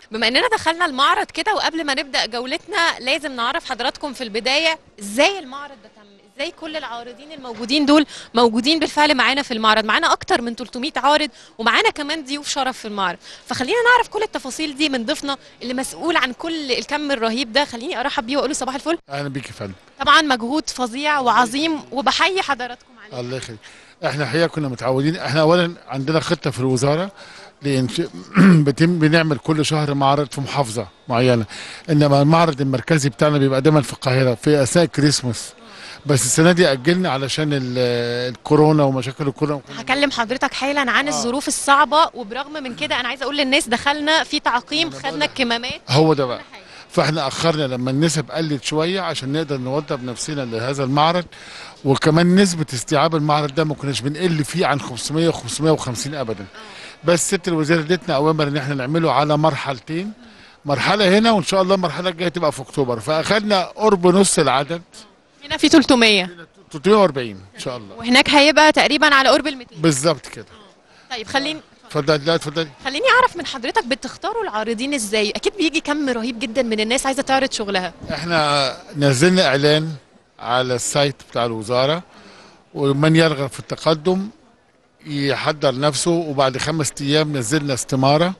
بما اننا دخلنا المعرض كده، وقبل ما نبدأ جولتنا لازم نعرف حضراتكم في البداية ازاي المعرض ده تم، ازاي كل العارضين الموجودين دول موجودين بالفعل معانا في المعرض. معانا اكتر من 300 عارض، ومعانا كمان ضيوف شرف في المعرض، فخلينا نعرف كل التفاصيل دي من ضيفنا اللي مسؤول عن كل الكم الرهيب ده. خليني ارحب بيه واقول له صباح الفل. اهلا بيك يا فندم. طبعا مجهود فظيع وعظيم وبحيي حضراتكم عليه. الله يخليك. احنا الحقيقه كنا متعودين، احنا اولا عندنا خطه في الوزاره بنعمل كل شهر معرض في محافظه معينه، انما المعرض المركزي بتاعنا بيبقى دايما في القاهره في اثناء الكريسماس، بس السنه دي اجلنا علشان الكورونا ومشاكل الكورونا. هكلم حضرتك حالا عن الظروف الصعبه، وبرغم من كده انا عايزه اقول للناس دخلنا في تعقيم، خدنا الكمامات. هو ده بقى، فاحنا اخرنا لما النسب قلت شويه عشان نقدر نوضب نفسنا لهذا المعرض، وكمان نسبه استيعاب المعرض ده ما كناش بنقل فيه عن 500 و550 ابدا. بس ست الوزير ادتنا اوامر ان احنا نعمله على مرحلتين، مرحله هنا وان شاء الله المرحله الجايه تبقى في اكتوبر، فاخدنا قرب نص العدد. هنا في 300 340 ان شاء الله، وهناك هيبقى تقريبا على قرب ال 200 بالظبط كده. طيب خليني اتفضلي. لا اتفضلي. خليني اعرف من حضرتك، بتختاروا العارضين ازاي؟ اكيد بيجي كم رهيب جدا من الناس عايزه تعرض شغلها. احنا نزلنا اعلان على السايت بتاع الوزاره، ومن يرغب في التقدم يحضر نفسه، وبعد 5 ايام نزلنا استماره،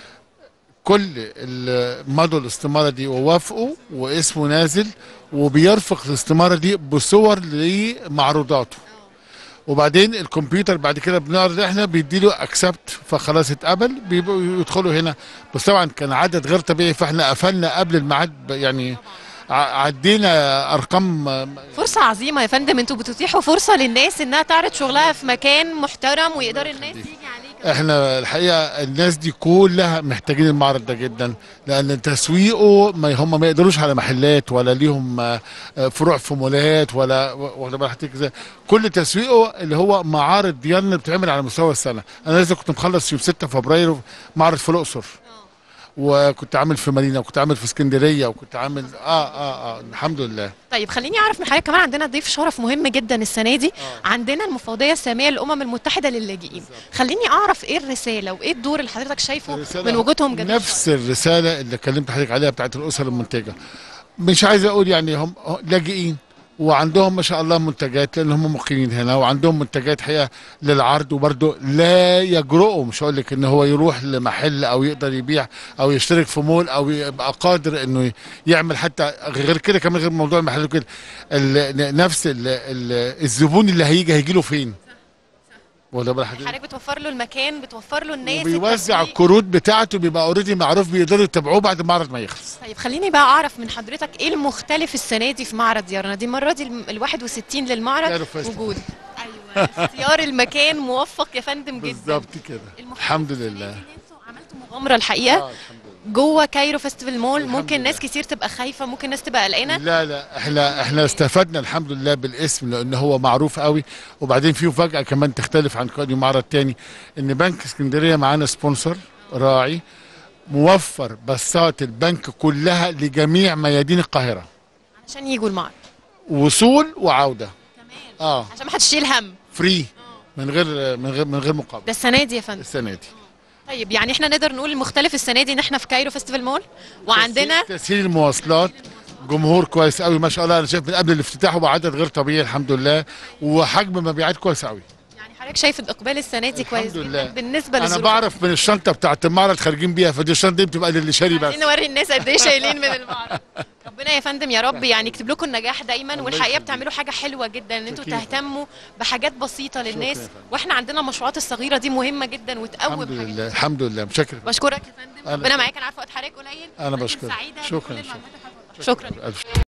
كل مضوا الاستماره دي ووافقوا واسمه نازل، وبيرفق الاستماره دي بصور لمعروضاته، وبعدين الكمبيوتر بعد كده بنعرض احنا بيديله اكسبت، فخلاص اتقبل بيبقوا يدخلوا هنا. بس طبعا كان عدد غير طبيعي، فاحنا قفلنا قبل الميعاد يعني، عدينا ارقام. فرصه عظيمه يا فندم، انتوا بتتيحوا فرصه للناس انها تعرض شغلها في مكان محترم ويقدر الناس يجي عليه. احنا الحقيقه الناس دي كلها محتاجين المعرض ده جدا، لان تسويقه هم ما يقدروش على محلات ولا ليهم فروع في مولات ولا واخد بالك. كل تسويقه اللي هو معارض ديالنا بتعمل على مستوى السنه. انا لسه كنت مخلص يوم 6 فبراير معرض في الاقصر، وكنت عامل في مارينا، وكنت عامل في اسكندريه، وكنت عامل الحمد لله. طيب خليني اعرف من حضرتك كمان، عندنا ضيف شرف مهم جدا السنه دي. عندنا المفوضيه الساميه للامم المتحده للاجئين. خليني اعرف ايه الرساله وايه الدور اللي حضرتك شايفه من وجودهم جدا. نفس الرساله اللي كلمت حضرتك عليها بتاعت الاسر المنتجه. مش عايز اقول يعني هم لاجئين وعندهم ما شاء الله منتجات، لان هم مقيمين هنا وعندهم منتجات حقيقه للعرض، وبرده لا يجرؤوا، مش هقول لك ان هو يروح لمحل او يقدر يبيع او يشترك في مول او يبقى قادر انه يعمل حتى غير كده، كمان غير موضوع المحل وكده. نفس الزبون اللي هيجي له فين؟ ولا حضرتك بتوفر له المكان، بتوفر له الناس، وبيوزع الكروت بتاعته، بيبقى اوريدي معروف، بيقدروا يتابعوه بعد المعرض ما يخلص. طيب خليني بقى اعرف من حضرتك ايه المختلف السنه دي في معرض ديارنا دي. المره دي ال 61 للمعرض وجود. ايوه اختيار المكان موفق يا فندم جدا. بالظبط كده، الحمد لله. عملتوا مغامره الحقيقه جوه كايرو فيستيفال مول. ممكن ناس كتير تبقى خايفه، ممكن ناس تبقى قلقانه. لا احنا استفدنا الحمد لله بالاسم، لان هو معروف قوي، وبعدين فيه مفاجاه كمان تختلف عن كل معرض تاني، ان بنك اسكندريه معانا سبونسر راعي موفر بساط البنك كلها لجميع ميادين القاهره عشان يجوا المعرض، وصول وعوده كمان. عشان ما حدش يشيل هم، فري من غير مقابل. ده السنه دي يا فندم؟ السنه دي. طيب يعني احنا نقدر نقول المختلف السنه دي ان احنا في كايرو فيستيفال مول، وعندنا تسهيل المواصلات، جمهور كويس قوي ما شاء الله. انا شايف من قبل الافتتاح وعدد غير طبيعي الحمد لله، وحجم مبيعات كويس قوي. يعني حضرتك شايف الاقبال السنه دي كويس جدا بالنسبه للظروف. انا بعرف من الشنطه بتاعت المعرض خارجين بيها، فدي الشنطه دي بتبقى للي شاري بس. عايزين نوري الناس قد ايه شايلين من المعرض. ربنا يا فندم يا رب يعني يكتب لكم النجاح دايما، والحقيقه بتعملوا حاجه حلوه جدا ان انتوا تهتموا بحاجات بسيطه للناس، واحنا عندنا المشروعات الصغيره دي مهمه جدا وتقوم. الحمد لله الحمد لله. متشكر. بشكرك يا فندم، ربنا معاك. انا عارفه وقت حضرتك قليل. انا بشكرك. شكرا.